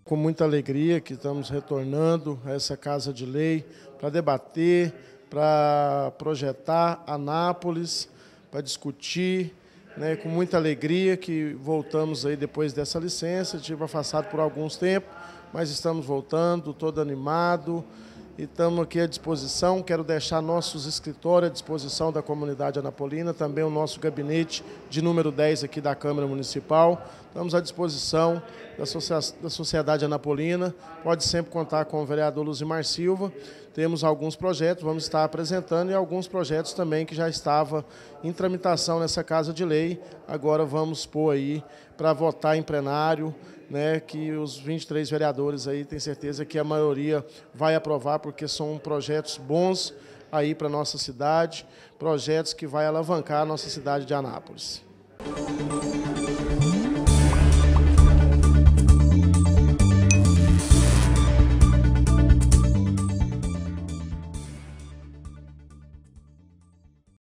Com muita alegria que estamos retornando a essa Casa de Lei para debater, para projetar Anápolis, para discutir, né, com muita alegria que voltamos aí depois dessa licença. Tive afastado por alguns tempos, mas estamos voltando, todo animado. E estamos aqui à disposição. Quero deixar nossos escritórios à disposição da comunidade anapolina, também o nosso gabinete de número 10 aqui da Câmara Municipal. Estamos à disposição da sociedade anapolina. Pode sempre contar com o vereador Luzimar Silva. Temos alguns projetos, vamos estar apresentando, e alguns projetos também que já estavam em tramitação nessa Casa de Lei. Agora vamos pôr aí para votar em plenário, né, que os 23 vereadores aí, tem certeza que a maioria vai aprovar, porque são projetos bons aí para a nossa cidade, projetos que vai alavancar a nossa cidade de Anápolis.